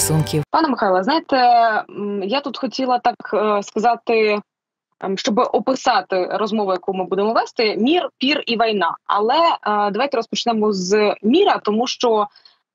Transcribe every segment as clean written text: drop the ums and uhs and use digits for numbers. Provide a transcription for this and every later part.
стосунків. Пане Михайле, знаєте, я тут хотіла так сказати, щоб описати розмову, яку ми будемо вести: мір, пір і війна. Але давайте розпочнемо з міра, тому що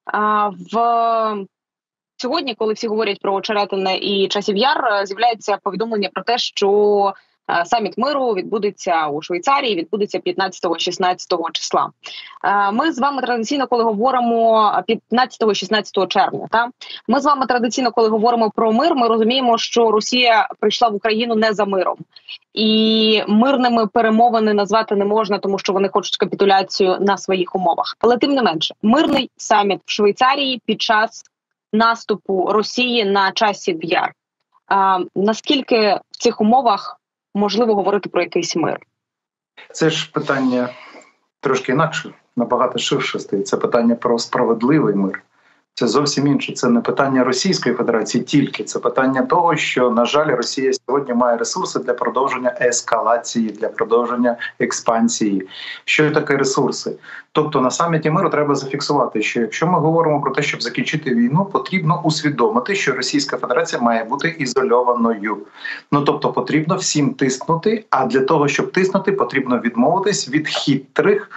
сьогодні, коли всі говорять про Очеретине і Часів Яр, з'являється повідомлення про те, що саміт миру відбудеться у Швейцарії, відбудеться 15-16 числа. Ми з вами традиційно, коли говоримо 15-16 червня, ми з вами традиційно, коли говоримо про мир, ми розуміємо, що Росія прийшла в Україну не за миром. І мирними перемовини назвати не можна, тому що вони хочуть капітуляцію на своїх умовах. Але тим не менше, мирний саміт в Швейцарії під час наступу Росії на Часів Яр. Наскільки в цих умовах можливо говорити про якийсь мир? Це ж питання трошки інакше, набагато ширше стоїть. Це питання про справедливий мир. Це зовсім інше. Це не питання Російської Федерації тільки. Це питання того, що, на жаль, Росія сьогодні має ресурси для продовження ескалації, для продовження експансії. Що таке ресурси? Тобто на саміті миру треба зафіксувати, що якщо ми говоримо про те, щоб закінчити війну, потрібно усвідомити, що Російська Федерація має бути ізольованою. Тобто потрібно всім тиснути, а для того, щоб тиснути, потрібно відмовитись від хитрих,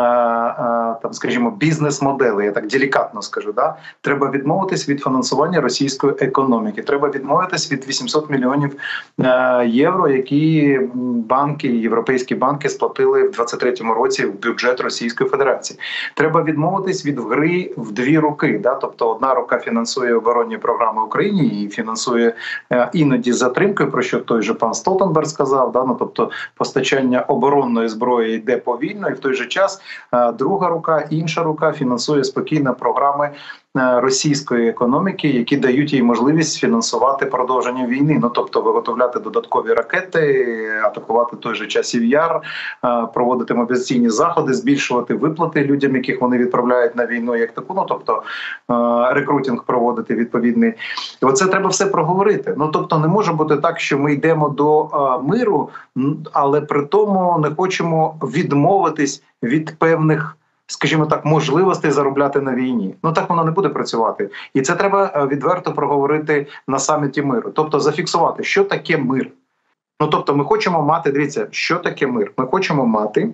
скажімо, бізнес-моделей, я так делікатно скажу. Треба відмовитись від фінансування російської економіки. Треба відмовитись від 800 мільйонів євро, які банки, європейські банки сплатили в 2023 році в бюджет Російської Федерації. Треба відмовитись від гри в дві руки. Тобто одна рука фінансує оборонні програми Україні і фінансує іноді затримкою, про що той же пан Столтенберг сказав. Тобто постачання оборонної зброї йде повільно, і в той же час друга рука, інша рука фінансує спокійно програми російської економіки, які дають їй можливість фінансувати продовження війни. Тобто виготовляти додаткові ракети, атакувати той же Часів Яр, проводити мобілізаційні заходи, збільшувати виплати людям, яких вони відправляють на війну, як таку, тобто рекрутинг проводити відповідний. І оце треба все проговорити. Тобто не може бути так, що ми йдемо до миру, але при тому не хочемо відмовитись від певних, скажімо так, можливостей заробляти на війні. Так воно не буде працювати. І це треба відверто проговорити на саміті миру. Тобто зафіксувати, що таке мир. Тобто ми хочемо мати, дивіться, що таке мир? Ми хочемо мати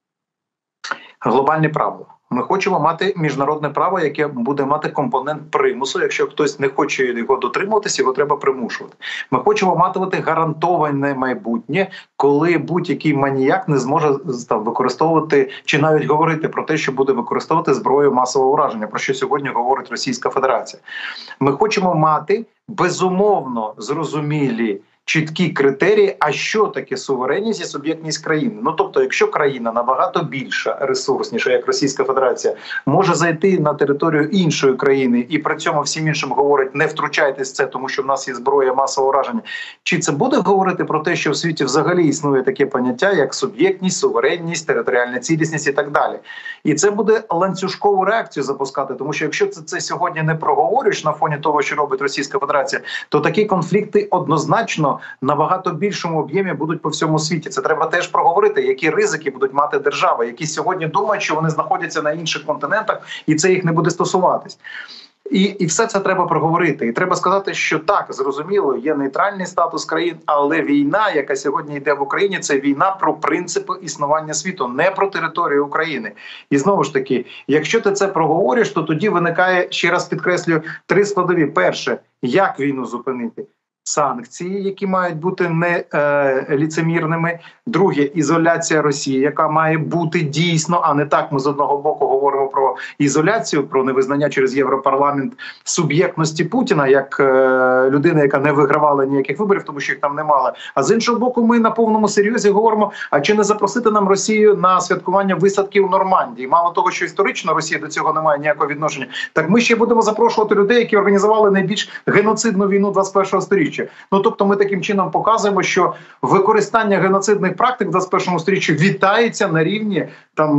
глобальні правила. Ми хочемо мати міжнародне право, яке буде мати компонент примусу. Якщо хтось не хоче його дотримуватися, його треба примушувати. Ми хочемо мати гарантоване майбутнє, коли будь-який маніяк не зможе використовувати чи навіть говорити про те, що буде використовувати зброю масового ураження, про що сьогодні говорить Російська Федерація. Ми хочемо мати безумовно зрозумілі чіткі критерії, а що таке суверенність і суб'єктність країни. Тобто, якщо країна набагато більша, ресурсніша, як Російська Федерація, може зайти на територію іншої країни і при цьому всім іншим говорить, не втручайтесь в це, тому що в нас є зброя масового ураження, чи це буде говорити про те, що в світі взагалі існує таке поняття, як суб'єктність, суверенність, територіальна цілісність і так далі. І це буде ланцюжкову реакцію запускати, тому що якщо це сьогодні не проговорюєш на фоні того, що робить Російська Федерація, то такі конфлікти однозначно набагато більшому об'ємі будуть по всьому світі. Це треба теж проговорити, які ризики будуть мати держави, які сьогодні думають, що вони знаходяться на інших континентах і це їх не буде стосуватись. І все це треба проговорити. І треба сказати, що так, зрозуміло, є нейтральний статус країн, але війна, яка сьогодні йде в Україні, це війна про принципи існування світу, не про територію України. І знову ж таки, якщо ти це проговориш, то тоді виникає, ще раз підкреслюю, три складові. Перше, як війну зупинити? Санкції, які мають бути не ліцемірними. Друге, ізоляція Росії, яка має бути дійсно, а не так ми з одного боку говоримо про ізоляцію, про невизнання через Європарламент суб'єктності Путіна, як людина, яка не вигравала ніяких виборів, тому що їх там немає. А з іншого боку, ми на повному серйозі говоримо, а чи не запросити нам Росію на святкування висадки у Нормандії? Мало того, що історично Росія до цього не має ніякого відношення, так ми ще будемо запрошувати людей, які організували найбільш геноцидну війну 21-го сторіччя. Тобто ми таким чином показуємо, що використання геноцидних практик в 21 сторіччі вітається на рівні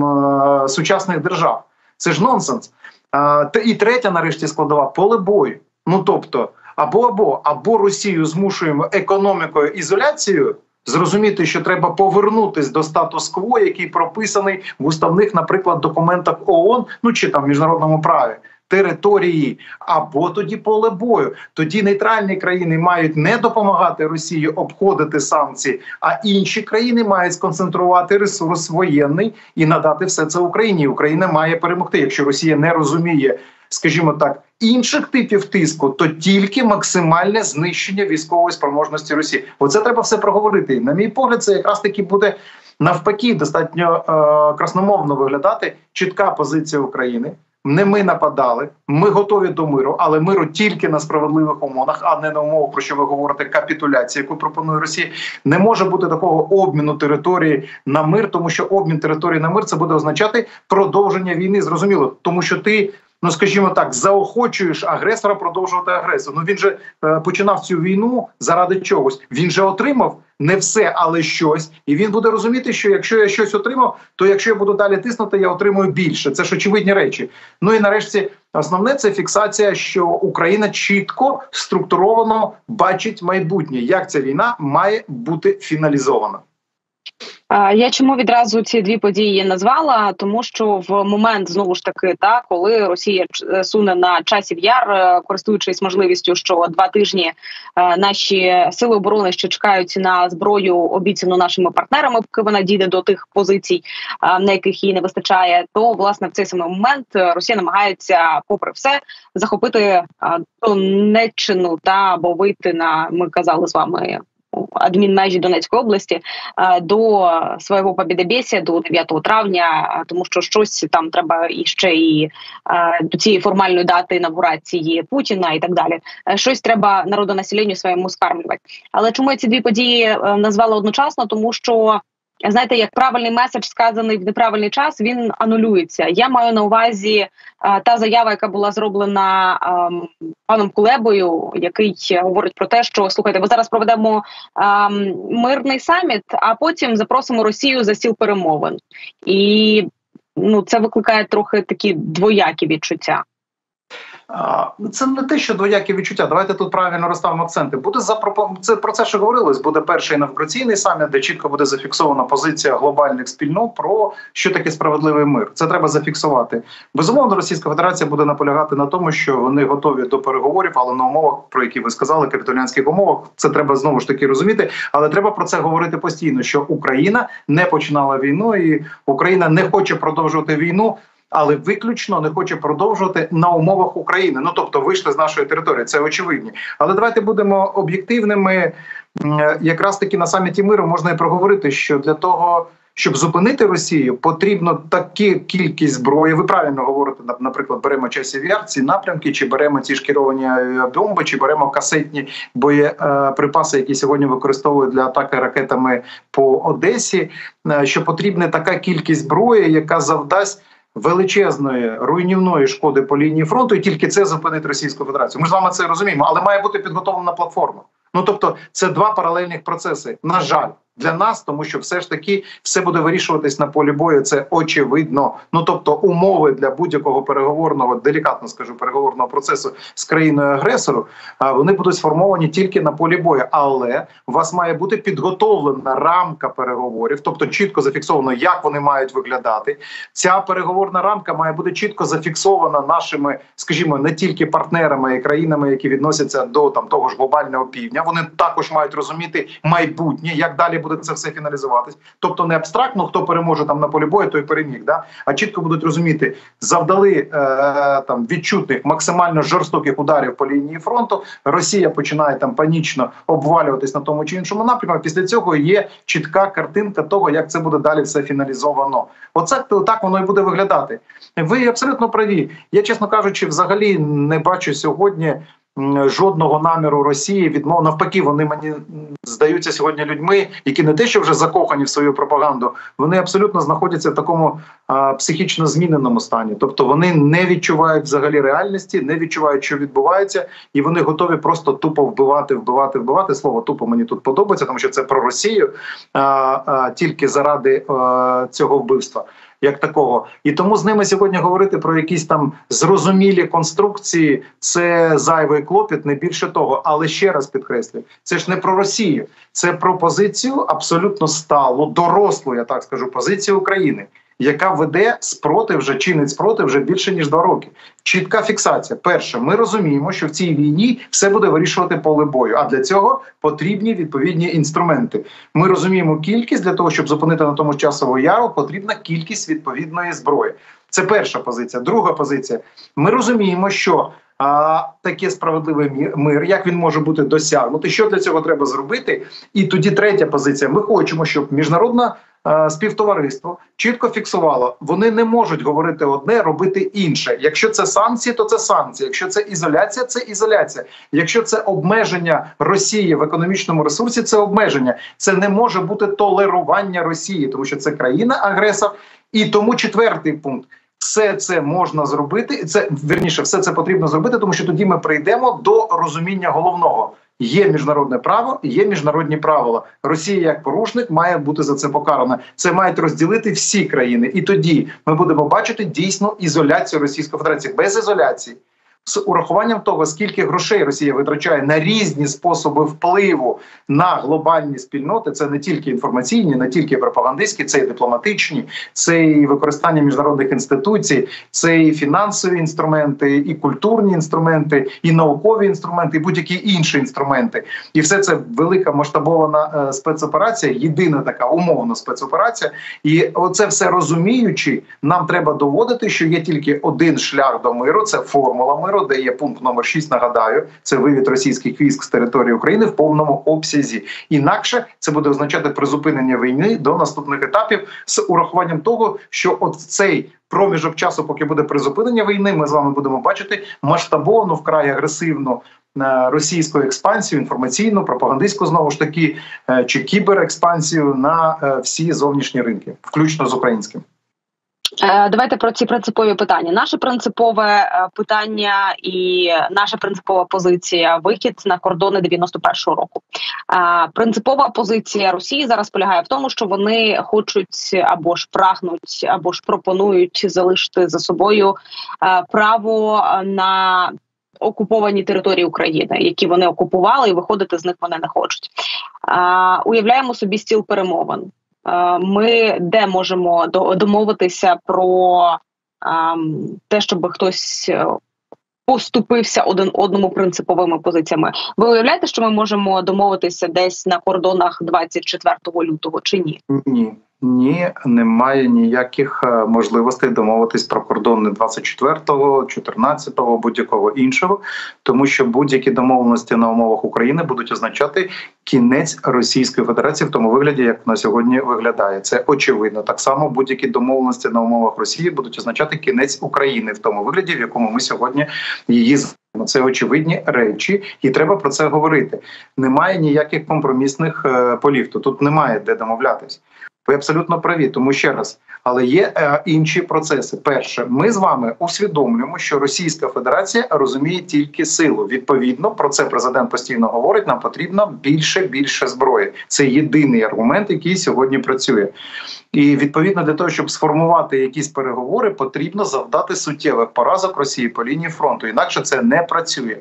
сучасних держав. Це ж нонсенс. І третя, нарешті, складова – поле бою. Тобто, або Росію змушуємо економікою, ізоляцією, зрозуміти, що треба повернутися до статус-кво, який прописаний в уставних, наприклад, документах ООН, чи в міжнародному праві. території, або тоді поле бою. Тоді нейтральні країни мають не допомагати Росії обходити санкції, а інші країни мають сконцентрувати ресурс воєнний і надати все це Україні. Україна має перемогти. Якщо Росія не розуміє, скажімо так, інших типів тиску, то тільки максимальне знищення військової спроможності Росії. Оце треба все проговорити. На мій погляд, це якраз таки буде навпаки достатньо красномовно виглядати чітка позиція України. Не ми нападали, ми готові до миру, але миру тільки на справедливих умовах, а не на умовах, про що ви говорите, капітуляції, яку пропонує Росія. Не може бути такого обміну території на мир, тому що обмін території на мир – це буде означати продовження війни, зрозуміло. Тому що ти, ну скажімо так, заохочуєш агресора продовжувати агресію. Ну він же починав цю війну заради чогось. Він же отримав не все, але щось. І він буде розуміти, що якщо я щось отримав, то якщо я буду далі тиснути, я отримую більше. Це ж очевидні речі. Ну і нарешті основне – це фіксація, що Україна чітко, структуровано бачить майбутнє. Як ця війна має бути фіналізована. Я чому відразу ці дві події назвала? Тому що в момент, знову ж таки, коли Росія суне на часів яр, користуючись можливістю, що 2 тижні наші сили оборони ще чекають на зброю, обіцяну нашими партнерами, поки вона дійде до тих позицій, на яких їй не вистачає, то, власне, в цей самий момент Росія намагається, попри все, захопити Донеччину або вийти на, ми казали з вами, адмінмежі Донецької області до свого побєдобєсія, до 9 травня, тому що щось там треба і до цієї формальної дати інавгурації Путіна і так далі. Щось треба народонаселенню своєму скармлювати. Але чому я ці дві події назвала одночасно? Тому що, знаєте, як правильний меседж, сказаний в неправильний час, він анулюється. Я маю на увазі та заява, яка була зроблена паном Кулебою, який говорить про те, що, слухайте, ми зараз проведемо мирний саміт, а потім запросимо Росію за стіл перемовин. І це викликає трохи такі двоякі відчуття. Це не те, що двоякі відчуття. Давайте тут правильно розставимо акценти. Це про це, що говорилось. Буде перший інавгураційний саміт, де чітко буде зафіксована позиція глобальних спільнот про що таке справедливий мир. Це треба зафіксувати. Безумовно, Російська Федерація буде наполягати на тому, що вони готові до переговорів, але на умовах, про які ви сказали, капітулянських умовах. Це треба знову ж таки розуміти. Але треба про це говорити постійно, що Україна не починала війну і Україна не хоче продовжувати війну, але виключно не хоче продовжувати на умовах України. Ну, тобто вийшли з нашої території, це очевидні. Але давайте будемо об'єктивними. Якраз таки на саміті миру можна і проговорити, що для того, щоб зупинити Росію, потрібно такі кількість зброї. Ви правильно говорите, наприклад, беремо часів яр, ці напрямки, чи беремо ці шкеровані бомби, чи беремо касетні боєприпаси, які сьогодні використовують для атаки ракетами по Одесі, що потрібна така кількість зброї, яка завдасть величезної руйнівної шкоди по лінії фронту, і тільки це зупинить Російську Федерацію. Ми ж з вами це розуміємо, але має бути підготовлена платформа. Ну, тобто, це два паралельних процеси. На жаль, для нас, тому що все ж таки все буде вирішуватись на полі бою, це очевидно. Ну, тобто, умови для будь-якого переговорного, делікатно скажу, переговорного процесу з країною-агресору, вони будуть сформовані тільки на полі бою. Але у вас має бути підготовлена рамка переговорів, тобто чітко зафіксовано, як вони мають виглядати. Ця переговорна рамка має бути чітко зафіксована нашими, скажімо, не тільки партнерами і країнами, які відносяться до того ж глобального півдня. Вони також мають розуміти майбутнє, як далі буде це все фіналізуватись. Тобто не абстрактно, хто переможе там на полі бою, той переміг, а чітко будуть розуміти, завдали відчутних, максимально жорстоких ударів по лінії фронту, Росія починає панічно обвалюватись на тому чи іншому напрямку, після цього є чітка картинка того, як це буде далі все фіналізовано. Оце так воно і буде виглядати. Ви абсолютно праві. Я, чесно кажучи, взагалі не бачу сьогодні жодного наміру Росії відмов. Навпаки, вони мені здаються сьогодні людьми, які не те, що вже закохані в свою пропаганду, вони абсолютно знаходяться в такому психічно зміненому стані. Тобто вони не відчувають взагалі реальності, не відчувають, що відбувається, і вони готові просто тупо вбивати. Слово «тупо» мені тут подобається, тому що це про Росію, тільки заради цього вбивства. Як такого. І тому з ними сьогодні говорити про якісь там зрозумілі конструкції – це зайвий клопіт, не більше того. Але ще раз підкреслюю, це ж не про Росію, це про позицію абсолютно сталу, дорослу, я так скажу, позицію України. яка веде чинить спротив вже більше ніж 2 роки. Чітка фіксація. Перше, ми розуміємо, що в цій війні все буде вирішувати поле бою, а для цього потрібні відповідні інструменти. Ми розуміємо кількість, для того, щоб зупинити на тому Часового Яру, потрібна кількість відповідної зброї. Це перша позиція. Друга позиція. Ми розуміємо, що таке справедливий мир, як він може бути досягнутий, що для цього треба зробити. І тоді третя позиція. Ми хочемо, щоб міжнародна співтовариство чітко фіксувало, вони не можуть говорити одне, робити інше. Якщо це санкції, то це санкції. Якщо це ізоляція, це ізоляція. Якщо це обмеження Росії в економічному ресурсі, це обмеження. Це не може бути толерування Росії, тому що це країна-агресор. І тому четвертий пункт. Все це можна зробити, все це потрібно зробити, тому що тоді ми прийдемо до розуміння головного. Є міжнародне право, є міжнародні правила. Росія як порушник має бути за це покарана. Це мають розділити всі країни. І тоді ми будемо бачити дійсно ізоляцію Російської Федерації. Без ізоляції, з урахуванням того, скільки грошей Росія витрачає на різні способи впливу на глобальні спільноти, це не тільки інформаційні, не тільки пропагандистські, це і дипломатичні, це і використання міжнародних інституцій, це і фінансові інструменти, і культурні інструменти, і наукові інструменти, і будь-які інші інструменти. І все це велика масштабована спецоперація, єдина така умовна спецоперація. І оце все розуміючи, нам треба доводити, що є тільки один шлях до миру, це формула миру, де є пункт номер 6, нагадаю, це вивід російських військ з території України в повному обсязі. Інакше це буде означати призупинення війни до наступних етапів з урахуванням того, що от цей проміжок часу, поки буде призупинення війни, ми з вами будемо бачити масштабовану, вкрай агресивну російську експансію, інформаційну, пропагандистську, знову ж таки, чи кіберекспансію на всі зовнішні ринки, включно з українським. Давайте про ці принципові питання. Наше принципове питання і наша принципова позиція – вихід на кордони 91-го року. Принципова позиція Росії зараз полягає в тому, що вони хочуть або ж прагнуть, або ж пропонують залишити за собою право на окуповані території України, які вони окупували, і виходити з них вони не хочуть. Уявляємо собі стіл перемовин. Ми де можемо домовитися про те, щоб хтось поступився один одному принциповими позиціями. Ви уявляєте, що ми можемо домовитися десь на кордонах 24 лютого чи ні? Ні, немає ніяких можливостей домовитись про кордони 24-го, 14-го, будь-якого іншого, тому що будь-які домовленості на умовах України будуть означати кінець Російської Федерації в тому вигляді, як вона сьогодні виглядає. Це очевидно. Так само будь-які домовленості на умовах Росії будуть означати кінець України в тому вигляді, в якому ми сьогодні її знаємо. Це очевидні речі, і треба про це говорити. Немає ніяких компромісних полів, тут немає де домовлятись. Ви абсолютно праві, тому ще раз. Але є інші процеси. Перше, ми з вами усвідомлюємо, що Російська Федерація розуміє тільки силу. Відповідно, про це президент постійно говорить, нам потрібно більше зброї. Це єдиний аргумент, який сьогодні працює. І відповідно для того, щоб сформувати якісь переговори, потрібно завдати суттєвих поразок Росії по лінії фронту. Інакше це не працює.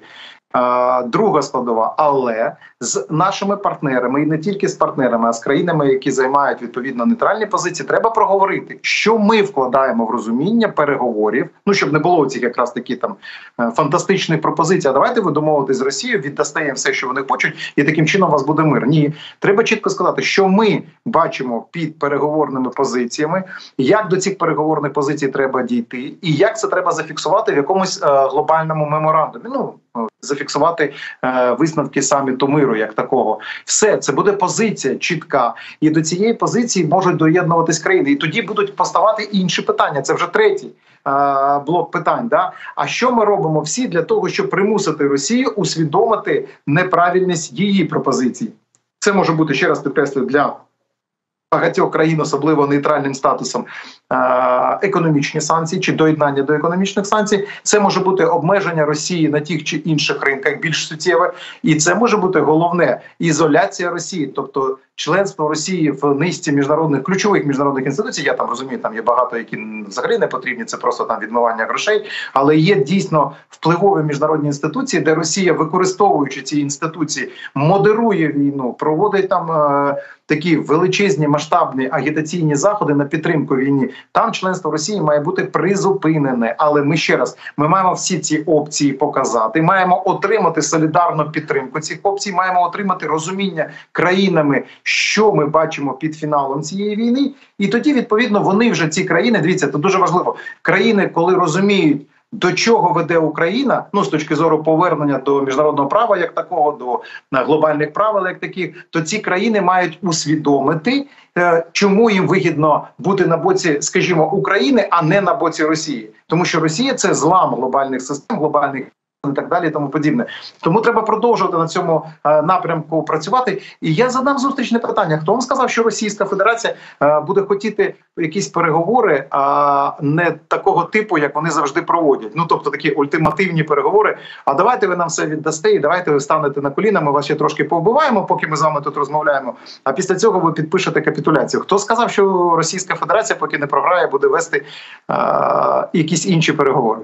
Друга складова, але з нашими партнерами, і не тільки з партнерами, а з країнами, які займають відповідно нейтральні позиції, треба проговорити, що ми вкладаємо в розуміння переговорів, щоб не було цих якраз такі там фантастичних пропозицій. А давайте ви домовитесь з Росією, віддасте їм все, що вони хочуть, і таким чином у вас буде мир. Ні, треба чітко сказати, що ми бачимо під переговорними позиціями, як до цих переговорних позицій треба дійти, і як це треба зафіксувати в якомусь глобальному меморандумі. Зафіксувати висновки саміту миру як такого. Все, це буде позиція чітка. І до цієї позиції можуть доєднуватись країни. І тоді будуть поставати інші питання. Це вже третій блок питань. Да? А що ми робимо всі для того, щоб примусити Росію усвідомити неправильність її пропозицій? Це може бути, ще раз підкреслюю, для багатьох країн, особливо нейтральним статусом, економічні санкції чи доєднання до економічних санкцій. Це може бути обмеження Росії на тих чи інших ринках більш суттєве. І це може бути головне – ізоляція Росії. Тобто членство Росії в низці міжнародних ключових міжнародних інституцій. Я там розумію, там є багато, які взагалі не потрібні. Це просто там відмивання грошей. Але є дійсно впливові міжнародні інституції, де Росія, використовуючи ці інституції, модерує війну, проводить там такі величезні масштабні агітаційні заходи на підтримку війні. Там членство Росії має бути призупинене. Але ми ще раз, ми маємо всі ці опції показати, маємо отримати солідарну підтримку цих опцій, маємо отримати розуміння країнами, що ми бачимо під фіналом цієї війни. І тоді, відповідно, вони вже, ці країни, дивіться, це дуже важливо, країни, коли розуміють, до чого веде Україна, ну, з точки зору повернення до міжнародного права як такого, до глобальних правил як таких, то ці країни мають усвідомити, чому їм вигідно бути на боці, скажімо, України, а не на боці Росії. Тому що Росія – це злам глобальних систем, глобальних і так далі, і тому подібне. Тому треба продовжувати на цьому напрямку працювати. І я задам зустрічне питання. Хто вам сказав, що Російська Федерація буде хотіти якісь переговори, а не такого типу, як вони завжди проводять? Ну, тобто такі ультимативні переговори. А давайте ви нам все віддасте, і давайте ви станете на коліна, ми вас ще трошки повбиваємо, поки ми з вами тут розмовляємо. А після цього ви підпишете капітуляцію. Хто сказав, що Російська Федерація, поки не програє, буде вести якісь інші переговори?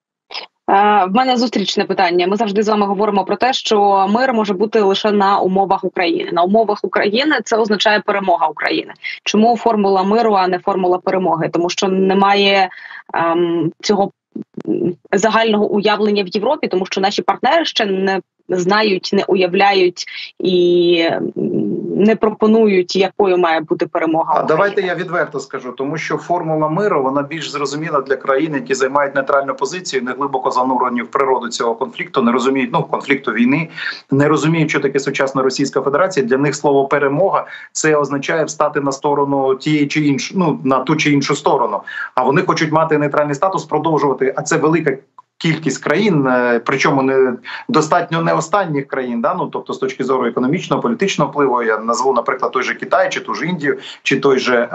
В мене зустрічне питання. Ми завжди з вами говоримо про те, що мир може бути лише на умовах України. На умовах України це означає перемога України. Чому формула миру, а не формула перемоги? Тому що немає цього загального уявлення в Європі, тому що наші партнери ще не знають, не уявляють і не пропонують, якою має бути перемога. А давайте я відверто скажу, тому що формула миру, вона більш зрозуміла для країн, які займають нейтральну позицію, не глибоко занурені в природу цього конфлікту, не розуміють, конфлікту війни, не розуміють, що таке сучасна Російська Федерація. Для них слово перемога це означає встати на сторону тієї чи іншої, на ту чи іншу сторону. А вони хочуть мати нейтральний статус, продовжувати, а це велика кількість країн, причому достатньо не останніх країн, тобто з точки зору економічного, політичного впливу, я назву, наприклад, той же Китай, чи ту ж Індію, чи той же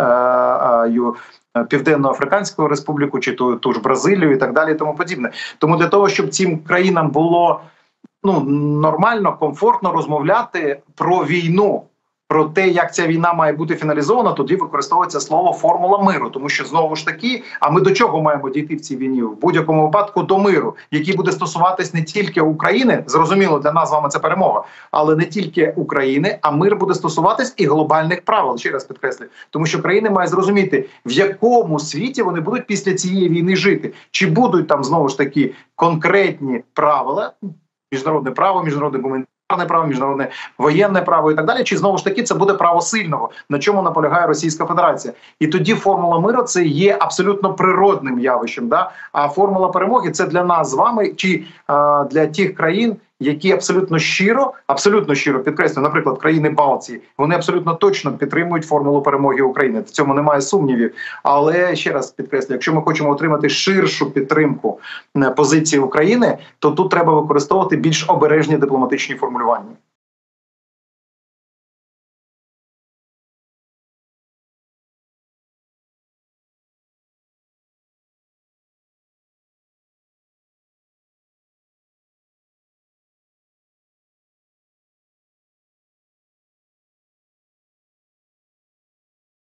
Південно-Африканську Республіку, чи ту ж Бразилію і так далі, і тому подібне. Тому для того, щоб цим країнам було нормально, комфортно розмовляти про війну, про те, як ця війна має бути фіналізована, тоді використовується слово «формула миру». Тому що, знову ж таки, а ми до чого маємо дійти в цій війні? В будь-якому випадку до миру, який буде стосуватись не тільки України, зрозуміло, для нас з вами це перемога, але не тільки України, а мир буде стосуватись і глобальних правил, ще раз підкреслюю. Тому що країни мають зрозуміти, в якому світі вони будуть після цієї війни жити. Чи будуть там, знову ж таки, конкретні правила, міжнародне право, міжнародне гуманітарне право, міжнародне воєнне право і так далі, чи знову ж таки це буде право сильного, на чому наполягає Російська Федерація. І тоді формула миру це є абсолютно природним явищем, а формула перемоги це для нас з вами, чи для тих країн, які абсолютно щиро, підкреслюю, наприклад, країни Балтії, вони абсолютно точно підтримують формулу перемоги України. В цьому немає сумнівів. Але, ще раз підкреслюю, якщо ми хочемо отримати ширшу підтримку позиції України, то тут треба використовувати більш обережні дипломатичні формулювання.